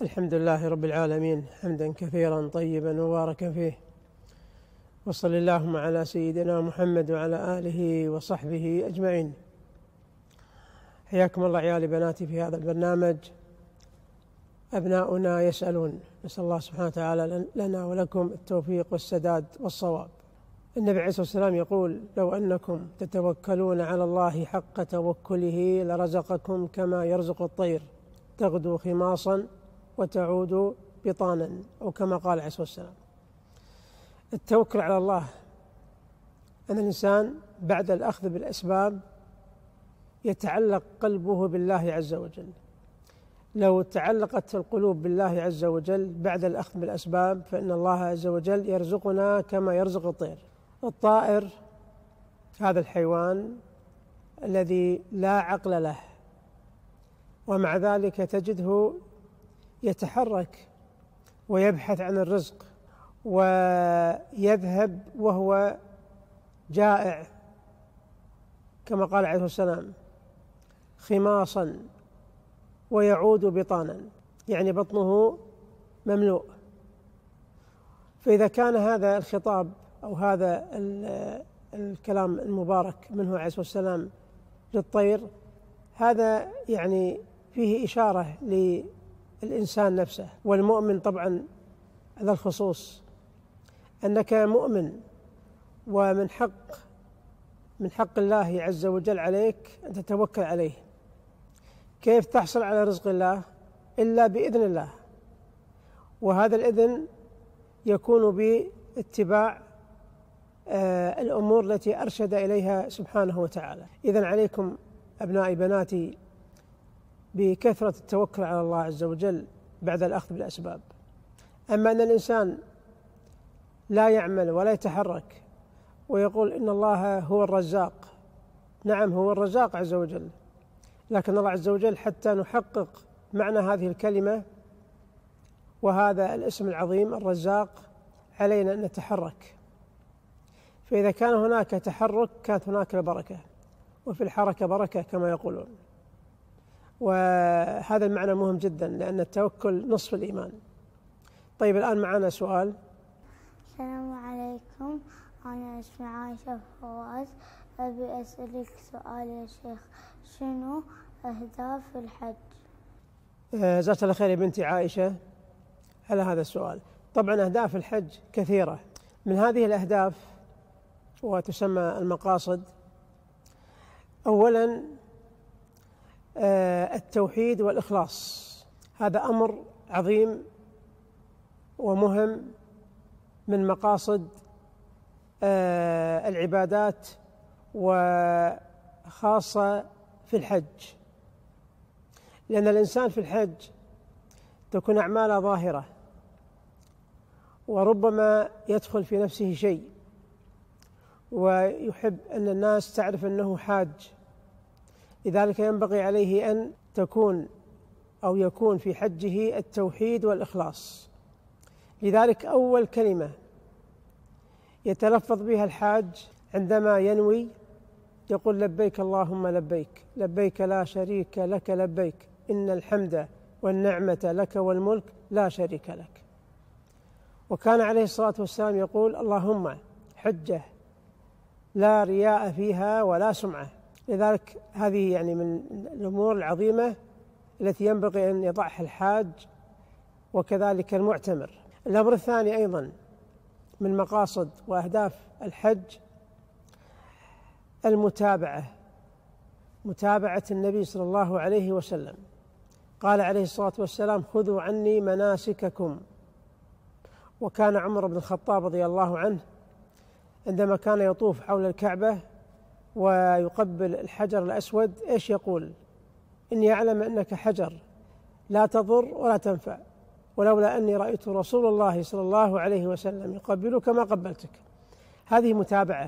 الحمد لله رب العالمين حمدا كثيرا طيبا مباركا فيه، وصل اللهم على سيدنا محمد وعلى آله وصحبه أجمعين. حياكم الله عيالي بناتي في هذا البرنامج. أبناؤنا يسألون، نسأل الله سبحانه وتعالى لنا ولكم التوفيق والسداد والصواب. النبي عليه الصلاة والسلام يقول: لو أنكم تتوكلون على الله حق توكله لرزقكم كما يرزق الطير تغدو خماصا وتعود بطانا، أو كما قال عليه الصلاة والسلام. التوكل على الله أن الإنسان بعد الأخذ بالأسباب يتعلق قلبه بالله عز وجل. لو تعلقت القلوب بالله عز وجل بعد الأخذ بالأسباب فإن الله عز وجل يرزقنا كما يرزق الطير. الطائر هذا الحيوان الذي لا عقل له، ومع ذلك تجده يتحرك ويبحث عن الرزق، ويذهب وهو جائع كما قال عليه السلام خماصا ويعود بطانا، يعني بطنه مملوء. فإذا كان هذا الخطاب أو هذا الكلام المبارك منه عليه الصلاة والسلام للطير، هذا يعني فيه إشارة للإنسان نفسه والمؤمن طبعا على الخصوص، أنك مؤمن، ومن حق الله عز وجل عليك أن تتوكل عليه. كيف تحصل على رزق الله؟ إلا بإذن الله، وهذا الإذن يكون باتباع الأمور التي أرشد إليها سبحانه وتعالى. إذن عليكم أبنائي بناتي بكثرة التوكل على الله عز وجل بعد الأخذ بالأسباب. أما أن الإنسان لا يعمل ولا يتحرك ويقول إن الله هو الرزاق، نعم هو الرزاق عز وجل، لكن الله عز وجل حتى نحقق معنى هذه الكلمة وهذا الاسم العظيم الرزاق علينا أن نتحرك. فإذا كان هناك تحرك كانت هناك البركة، وفي الحركة بركة كما يقولون. وهذا المعنى مهم جدا، لأن التوكل نصف الإيمان. طيب الآن معنا سؤال. السلام عليكم، أنا اسمي عائشة فواز، أبي أسألك سؤال يا شيخ: شنو أهداف الحج؟ جزاك الله خير يا بنتي عائشة على هذا السؤال. طبعا أهداف الحج كثيرة، من هذه الأهداف وتسمى المقاصد: أولا التوحيد والإخلاص، هذا أمر عظيم ومهم من مقاصد العبادات، وخاصة في الحج، لأن الإنسان في الحج تكون أعماله ظاهرة، وربما يدخل في نفسه شيء ويحب أن الناس تعرف أنه حاج، لذلك ينبغي عليه أن يكون في حجه التوحيد والإخلاص. لذلك أول كلمة يتلفظ بها الحاج عندما ينوي يقول: لبيك اللهم لبيك، لبيك لا شريك لك لبيك، إن الحمد والنعمة لك والملك لا شريك لك. وكان عليه الصلاة والسلام يقول: اللهم حجة لا رياء فيها ولا سمعة. لذلك هذه يعني من الأمور العظيمة التي ينبغي أن يضعها الحاج، وكذلك المعتمر. الأمر الثاني أيضا من مقاصد وأهداف الحج متابعة النبي صلى الله عليه وسلم. قال عليه الصلاة والسلام: خذوا عني مناسككم. وكان عمر بن الخطاب رضي الله عنه عندما كان يطوف حول الكعبة ويقبل الحجر الأسود إيش يقول؟ إني أعلم أنك حجر لا تضر ولا تنفع، ولولا أني رأيت رسول الله صلى الله عليه وسلم يقبلك ما قبلتك. هذه متابعة.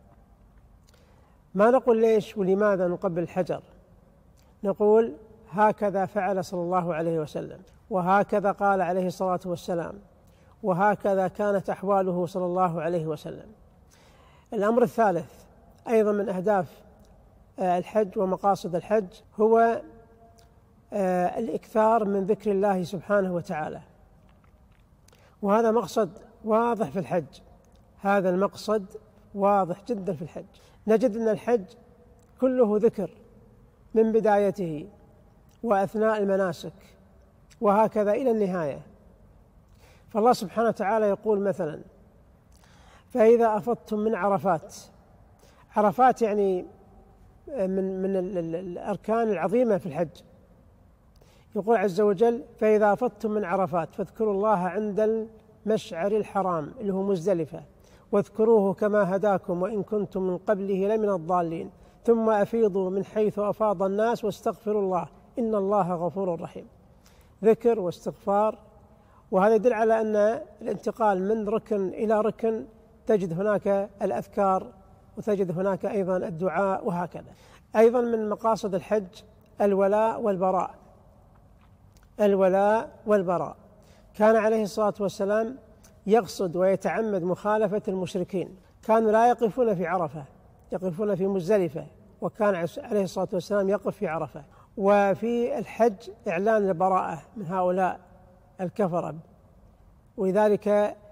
ما نقول ليش ولماذا نقبل الحجر، نقول هكذا فعل صلى الله عليه وسلم، وهكذا قال عليه الصلاة والسلام، وهكذا كانت أحواله صلى الله عليه وسلم. الأمر الثالث أيضا من أهداف الحج ومقاصد الحج هو الإكثار من ذكر الله سبحانه وتعالى، وهذا مقصد واضح في الحج. هذا المقصد واضح جدا في الحج. نجد أن الحج كله ذكر من بدايته وأثناء المناسك وهكذا إلى النهاية. فالله سبحانه وتعالى يقول مثلا: فإذا أفضتم من عرفات. عرفات يعني من الأركان العظيمة في الحج. يقول عز وجل: فإذا أفضتم من عرفات فاذكروا الله عند المشعر الحرام اللي هو مزدلفة، واذكروه كما هداكم وإن كنتم من قبله لمن الضالين، ثم أفيضوا من حيث أفاض الناس واستغفروا الله إن الله غفور رحيم. ذكر واستغفار، وهذا يدل على أن الانتقال من ركن إلى ركن تجد هناك الأذكار وتجد هناك أيضا الدعاء وهكذا. أيضا من مقاصد الحج الولاء والبراء. الولاء والبراء. كان عليه الصلاة والسلام يقصد ويتعمد مخالفة المشركين. كانوا لا يقفون في عرفة، يقفون في مزدلفة، وكان عليه الصلاة والسلام يقف في عرفة. وفي الحج إعلان البراءة من هؤلاء الكفرة، ولذلك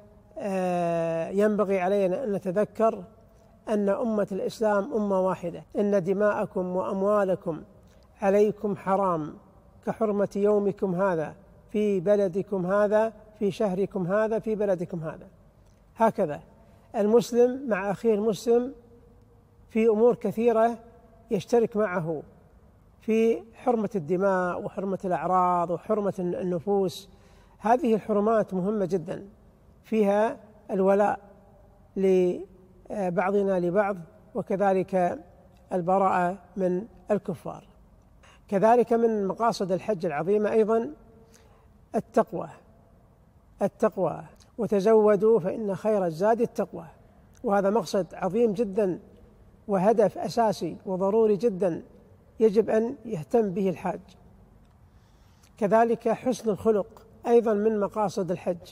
ينبغي علينا أن نتذكر أن أمة الإسلام أمة واحدة، إن دماءكم وأموالكم عليكم حرام كحرمة يومكم هذا في بلدكم هذا في شهركم هذا في بلدكم هذا. هكذا المسلم مع أخيه المسلم في أمور كثيرة يشترك معه في حرمة الدماء وحرمة الأعراض وحرمة النفوس. هذه الحرمات مهمة جدا، فيها الولاء لبعضنا لبعض، وكذلك البراءة من الكفار. كذلك من مقاصد الحج العظيمة أيضا التقوى، وتزودوا فإن خير الزاد التقوى. وهذا مقصد عظيم جدا وهدف أساسي وضروري جدا يجب أن يهتم به الحاج. كذلك حسن الخلق أيضا من مقاصد الحج،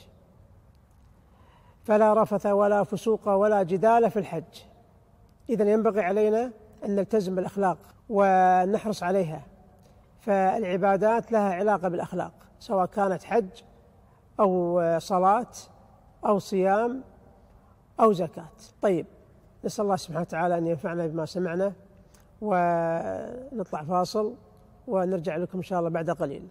فلا رفث ولا فسوق ولا جدال في الحج. إذن ينبغي علينا أن نلتزم بالأخلاق ونحرص عليها، فالعبادات لها علاقة بالأخلاق، سواء كانت حج أو صلاة أو صيام أو زكاة. طيب، نسأل الله سبحانه وتعالى أن ينفعنا بما سمعنا، ونطلع فاصل ونرجع لكم إن شاء الله بعد قليل.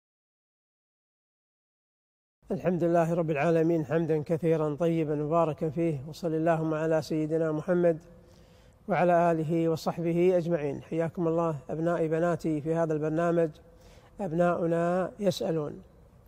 الحمد لله رب العالمين، حمدا كثيرا طيبا مباركا فيه، وصلى اللهم على سيدنا محمد وعلى آله وصحبه أجمعين. حياكم الله أبنائي بناتي في هذا البرنامج أبناؤنا يسألون.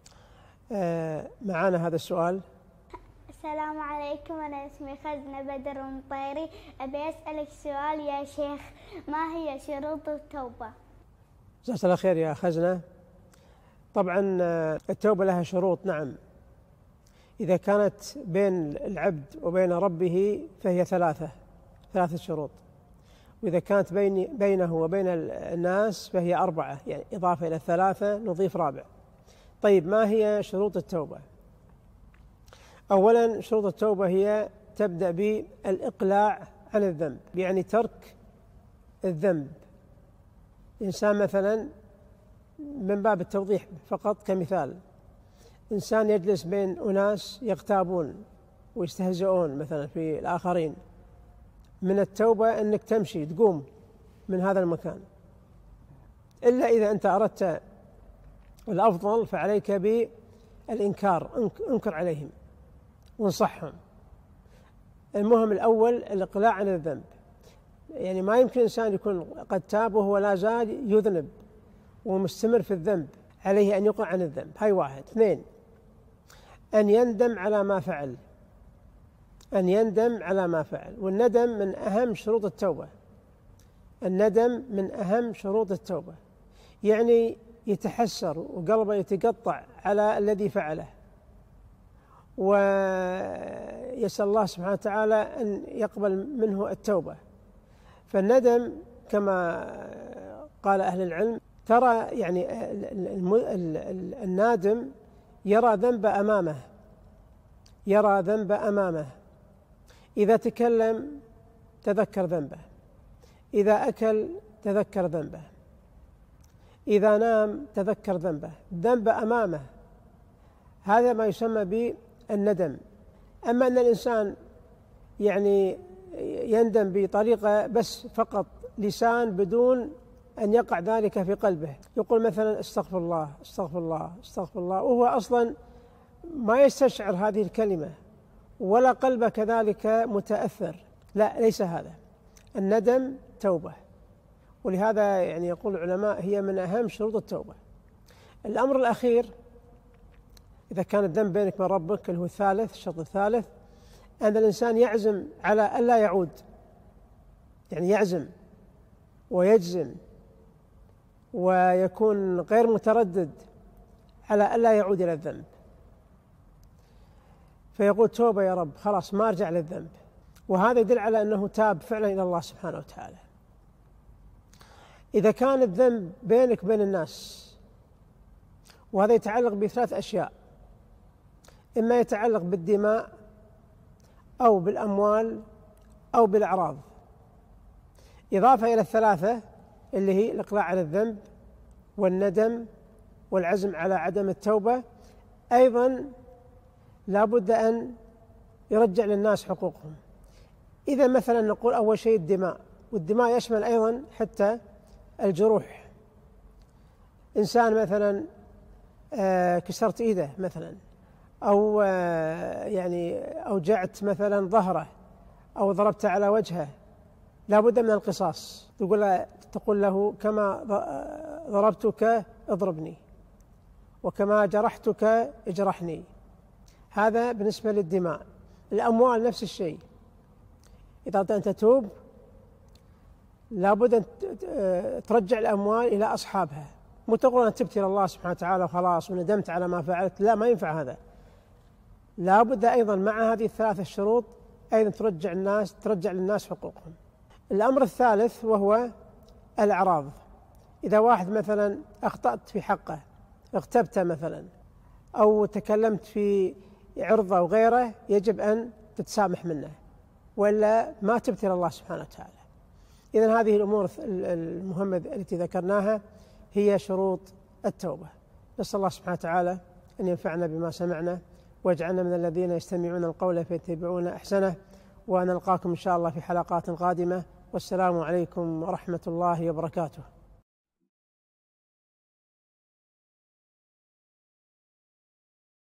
معنا هذا السؤال. السلام عليكم، أنا اسمي خزنة بدر مطيري. أبي أسألك سؤال يا شيخ، ما هي شروط التوبة؟ جزاك الله خير يا خزنة. طبعا التوبة لها شروط، نعم. إذا كانت بين العبد وبين ربه فهي ثلاثة شروط، وإذا كانت بينه وبين الناس فهي 4، يعني إضافة إلى 3 نضيف رابع. طيب، ما هي شروط التوبة؟ أولا، شروط التوبة هي تبدأ بالإقلاع عن الذنب، يعني ترك الذنب. إنسان مثلا، من باب التوضيح فقط كمثال، إنسان يجلس بين أناس يغتابون ويستهزئون مثلا في الآخرين، من التوبة أنك تمشي تقوم من هذا المكان، إلا إذا أنت أردت الأفضل فعليك بالإنكار، انكر عليهم وانصحهم. المهم الأول الإقلاع عن الذنب، يعني ما يمكن إنسان يكون قد تاب وهو لا زال يذنب ومستمر في الذنب، عليه أن يقلع عن الذنب. هاي 1. 2، أن يندم على ما فعل، أن يندم على ما فعل. والندم من أهم شروط التوبة، الندم من أهم شروط التوبة، يعني يتحسر وقلبه يتقطع على الذي فعله، ويسأل الله سبحانه وتعالى أن يقبل منه التوبة. فالندم كما قال أهل العلم، ترى يعني النادم يرى ذنب أمامه، يرى ذنب أمامه. إذا تكلم تذكر ذنبه، إذا أكل تذكر ذنبه، إذا نام تذكر ذنب أمامه، هذا ما يسمى بالندم. أما أن الإنسان يعني يندم بطريقة بس فقط لسان بدون أن يقع ذلك في قلبه، يقول مثلا استغفر الله استغفر الله استغفر الله، وهو أصلا ما يستشعر هذه الكلمة ولا قلبه كذلك متأثر، لا، ليس هذا. الندم توبة، ولهذا يعني يقول العلماء هي من أهم شروط التوبة. الأمر الأخير إذا كان الذنب بينك وبين ربك، اللي هو الشرط الثالث، أن الإنسان يعزم على ألا يعود، يعني يعزم ويجزم ويكون غير متردد على ألا يعود إلى الذنب، فيقول توبة يا رب، خلاص ما أرجع للذنب، وهذا يدل على أنه تاب فعلا إلى الله سبحانه وتعالى. إذا كان الذنب بينك وبين الناس، وهذا يتعلق بثلاث أشياء، إما يتعلق بالدماء أو بالأموال أو بالأعراض، إضافة إلى الثلاثة اللي هي الإقلاع عن الذنب والندم والعزم على عدم التوبة، أيضا لا بد أن يرجع للناس حقوقهم. إذا مثلا نقول أول شيء الدماء، والدماء يشمل أيضا حتى الجروح. إنسان مثلا كسرت إيده مثلا، أو يعني أوجعت مثلا ظهره، أو ضربت على وجهه، لا بد من القصاص. تقول له كما ضربتك اضربني، وكما جرحتك اجرحني. هذا بالنسبة للدماء. الأموال نفس الشيء، إذا أنت تتوب لا بد أن ترجع الأموال إلى أصحابها، مو تقول أن تبت إلى الله سبحانه وتعالى وخلاص وندمت على ما فعلت، لا، ما ينفع هذا. لا بد أيضا مع هذه الثلاثة الشروط أيضا ترجع للناس حقوقهم. الأمر الثالث وهو الأعراض. إذا واحد مثلا أخطأت في حقه، اغتبته مثلا، أو تكلمت في عرضه وغيره، يجب أن تتسامح منه، وإلا ما تبت إلى الله سبحانه وتعالى. إذن هذه الأمور المهمة التي ذكرناها هي شروط التوبة. نسأل الله سبحانه وتعالى أن ينفعنا بما سمعنا، واجعلنا من الذين يستمعون القول فيتبعون أحسنه، ونلقاكم إن شاء الله في حلقات قادمة، والسلام عليكم ورحمة الله وبركاته.